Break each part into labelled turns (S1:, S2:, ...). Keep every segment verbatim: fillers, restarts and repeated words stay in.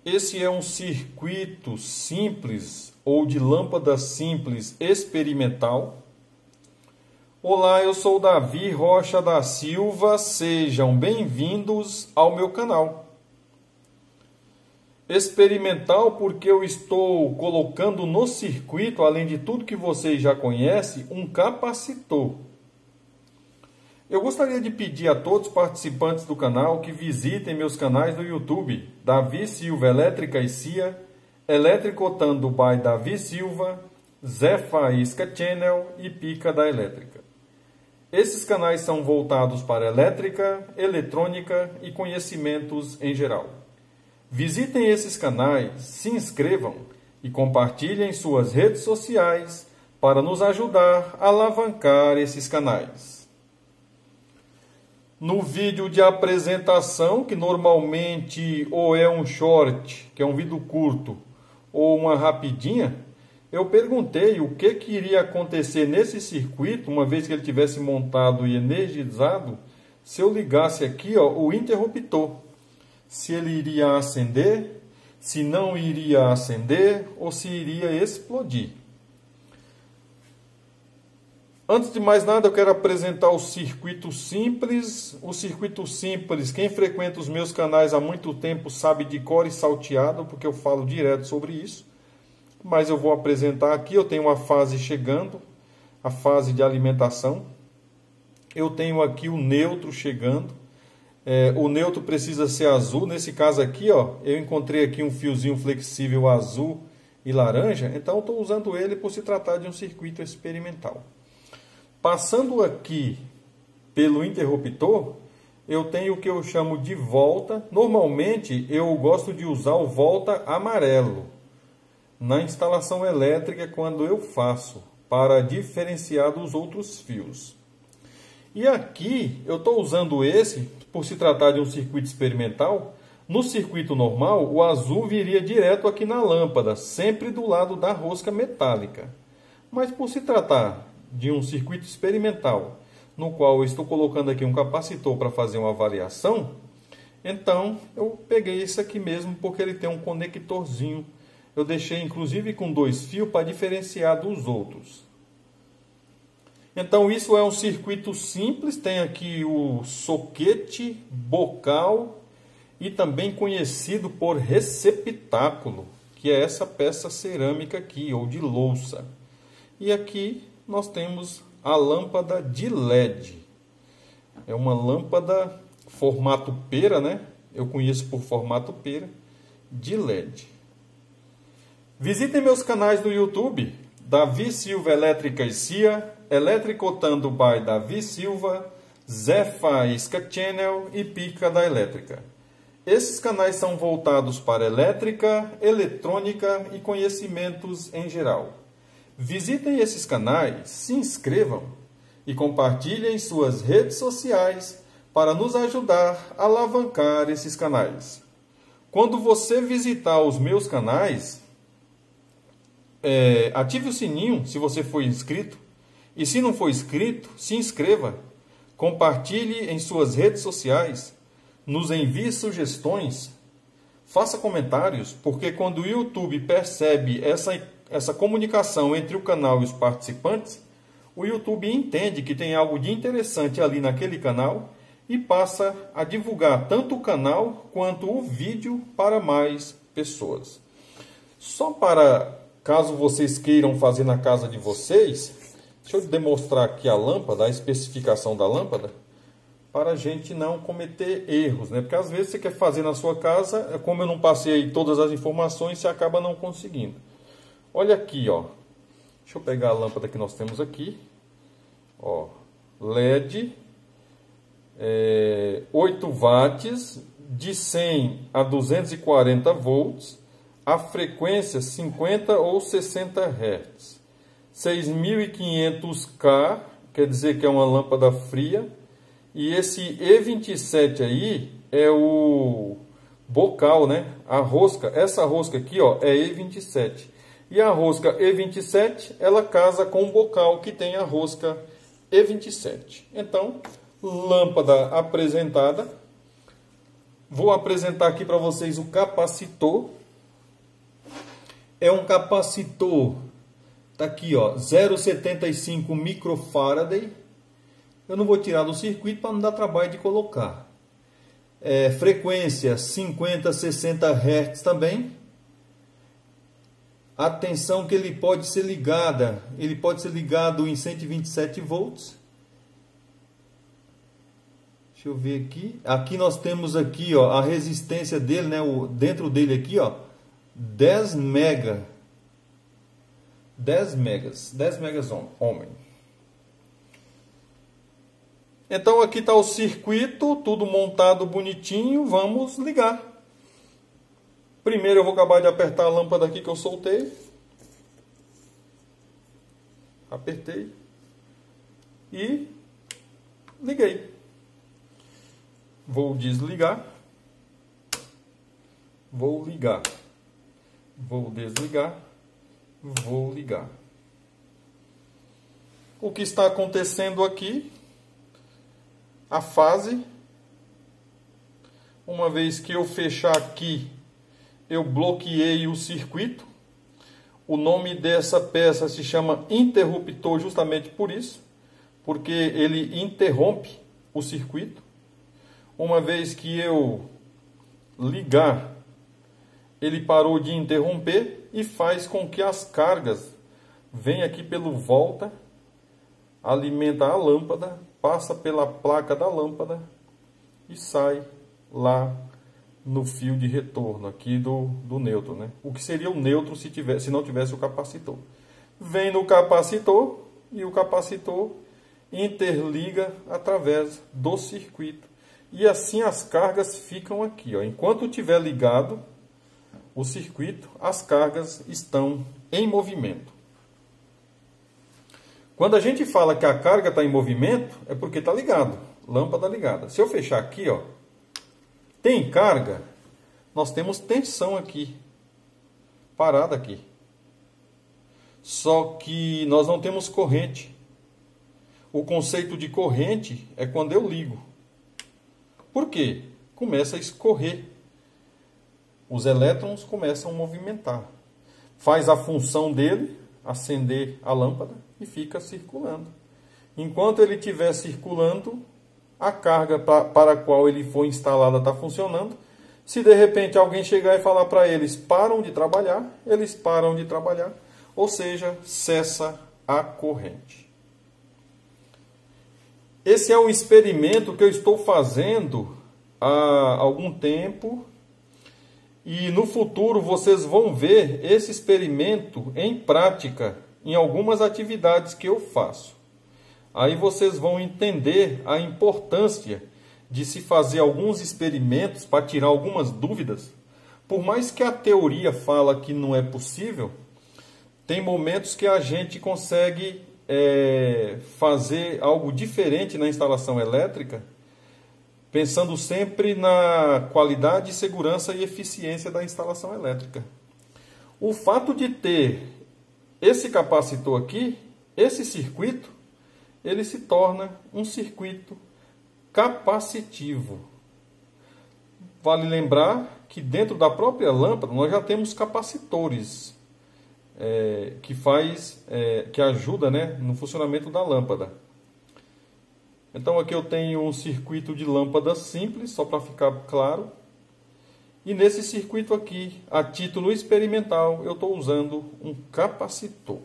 S1: Esse é um circuito simples ou de lâmpada simples experimental. Olá, eu sou Davi Rocha da Silva, sejam bem-vindos ao meu canal. Experimental porque eu estou colocando no circuito, além de tudo que vocês já conhecem, um capacitor. Eu gostaria de pedir a todos os participantes do canal que visitem meus canais no YouTube, Davi Silva Elétrica e C I A, Eletricotando by Davi Silva, Zé Faísca Channel e Pica da Elétrica. Esses canais são voltados para elétrica, eletrônica e conhecimentos em geral. Visitem esses canais, se inscrevam e compartilhem suas redes sociais para nos ajudar a alavancar esses canais. No vídeo de apresentação, que normalmente ou é um short, que é um vídeo curto, ou uma rapidinha, eu perguntei o que, que iria acontecer nesse circuito, uma vez que ele tivesse montado e energizado, se eu ligasse aqui ó, o interruptor. Se ele iria acender, se não iria acender ou se iria explodir. Antes de mais nada, eu quero apresentar o circuito simples. O circuito simples, quem frequenta os meus canais há muito tempo sabe de cor e salteado, porque eu falo direto sobre isso. Mas eu vou apresentar aqui, eu tenho uma fase chegando, a fase de alimentação. Eu tenho aqui o neutro chegando. É, o neutro precisa ser azul. Nesse caso aqui, ó, eu encontrei aqui um fiozinho flexível azul e laranja. Então, estou usando ele por se tratar de um circuito experimental. Passando aqui pelo interruptor, eu tenho o que eu chamo de volta. Normalmente, eu gosto de usar o volta amarelo na instalação elétrica quando eu faço, para diferenciar dos outros fios. E aqui, eu estou usando esse, por se tratar de um circuito experimental. No circuito normal, o azul viria direto aqui na lâmpada, sempre do lado da rosca metálica. Mas por se tratar de um circuito experimental, no qual eu estou colocando aqui um capacitor para fazer uma avaliação, então eu peguei esse aqui mesmo, porque ele tem um conectorzinho. Eu deixei inclusive com dois fios para diferenciar dos outros. Então isso é um circuito simples, tem aqui o soquete, bocal e também conhecido por receptáculo, que é essa peça cerâmica aqui, ou de louça. E aqui nós temos a lâmpada de L E D. É uma lâmpada formato pera, né? Eu conheço por formato pera, de L E D. Visitem meus canais no YouTube, Davi Silva Elétrica e C I A, Eletricotando by Davi Silva, Zé Faísca Channel e Pica da Elétrica. Esses canais são voltados para elétrica, eletrônica e conhecimentos em geral. Visitem esses canais, se inscrevam e compartilhem suas redes sociais para nos ajudar a alavancar esses canais. Quando você visitar os meus canais, é, ative o sininho se você for inscrito. E se não for inscrito, se inscreva. Compartilhe em suas redes sociais. Nos envie sugestões. Faça comentários, porque quando o YouTube percebe essa essa comunicação entre o canal e os participantes, o YouTube entende que tem algo de interessante ali naquele canal e passa a divulgar tanto o canal quanto o vídeo para mais pessoas. Só para caso vocês queiram fazer na casa de vocês, deixa eu demonstrar aqui a lâmpada, a especificação da lâmpada, para a gente não cometer erros, né? Porque às vezes você quer fazer na sua casa, como eu não passei todas as informações, você acaba não conseguindo. Olha aqui, ó. Deixa eu pegar a lâmpada que nós temos aqui. Ó, L E D, é, oito watts, de cem a duzentos e quarenta volts, a frequência cinquenta ou sessenta hertz. seis mil e quinhentos K, quer dizer que é uma lâmpada fria. E esse E vinte e sete aí é o bocal, né? A rosca, essa rosca aqui, ó, é E vinte e sete. E a rosca E vinte e sete, ela casa com o bocal que tem a rosca E vinte e sete. Então, lâmpada apresentada. Vou apresentar aqui para vocês o capacitor. É um capacitor, tá aqui, ó, zero vírgula setenta e cinco microfarad. Eu não vou tirar do circuito para não dar trabalho de colocar. É, frequência cinquenta, sessenta hertz também. Atenção que ele pode ser ligada, ele pode ser ligado em cento e vinte e sete volts. Deixa eu ver aqui. Aqui nós temos aqui, ó, a resistência dele, né, o dentro dele aqui, ó, dez mega. dez megas, dez megas ohm. Então aqui está o circuito, tudo montado bonitinho, vamos ligar. Primeiro eu vou acabar de apertar a lâmpada aqui que eu soltei. Apertei. E liguei. Vou desligar. Vou ligar. Vou desligar. Vou ligar. O que está acontecendo aqui? A fase. Uma vez que eu fechar aqui, eu bloqueei o circuito. O nome dessa peça se chama interruptor justamente por isso, porque ele interrompe o circuito. Uma vez que eu ligar, ele parou de interromper e faz com que as cargas venham aqui pelo volta, alimenta a lâmpada, passa pela placa da lâmpada e sai lá no fio de retorno aqui do, do neutro, né? O que seria o neutro se, tivesse, se não tivesse o capacitor. Vem no capacitor e o capacitor interliga através do circuito. E assim as cargas ficam aqui, ó. Enquanto estiver ligado o circuito, as cargas estão em movimento. Quando a gente fala que a carga está em movimento, é porque está ligado, lâmpada ligada. Se eu fechar aqui, ó, tem carga, nós temos tensão aqui, parada aqui. Só que nós não temos corrente. O conceito de corrente é quando eu ligo. Por quê? Começa a escorrer. Os elétrons começam a movimentar. Faz a função dele, acender a lâmpada, e fica circulando. Enquanto ele estiver circulando, a carga para a qual ele foi instalada está funcionando. Se de repente alguém chegar e falar para eles, param de trabalhar, eles param de trabalhar, ou seja, cessa a corrente. Esse é um experimento que eu estou fazendo há algum tempo e no futuro vocês vão ver esse experimento em prática em algumas atividades que eu faço. Aí vocês vão entender a importância de se fazer alguns experimentos para tirar algumas dúvidas. Por mais que a teoria fala que não é possível, tem momentos que a gente consegue é, fazer algo diferente na instalação elétrica, pensando sempre na qualidade, segurança e eficiência da instalação elétrica. O fato de ter esse capacitor aqui, esse circuito, ele se torna um circuito capacitivo. Vale lembrar que dentro da própria lâmpada nós já temos capacitores é, que faz, é, que ajuda, né, no funcionamento da lâmpada. Então aqui eu tenho um circuito de lâmpada simples, só para ficar claro. E nesse circuito aqui, a título experimental, eu estou usando um capacitor.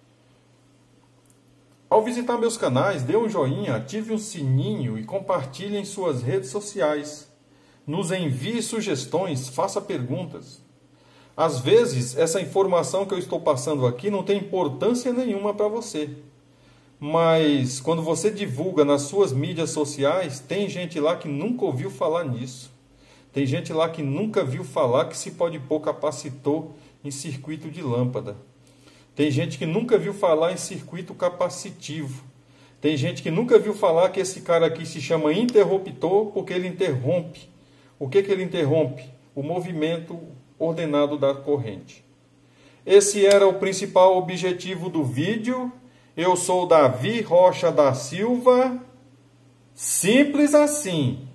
S1: Ao visitar meus canais, dê um joinha, ative um sininho e compartilhe em suas redes sociais. Nos envie sugestões, faça perguntas. Às vezes, essa informação que eu estou passando aqui não tem importância nenhuma para você. Mas, quando você divulga nas suas mídias sociais, tem gente lá que nunca ouviu falar nisso. Tem gente lá que nunca viu falar que se pode pôr capacitor em circuito de lâmpada. Tem gente que nunca viu falar em circuito capacitivo. Tem gente que nunca viu falar que esse cara aqui se chama interruptor porque ele interrompe. O que que ele interrompe? O movimento ordenado da corrente. Esse era o principal objetivo do vídeo. Eu sou Davi Rocha da Silva. Simples assim.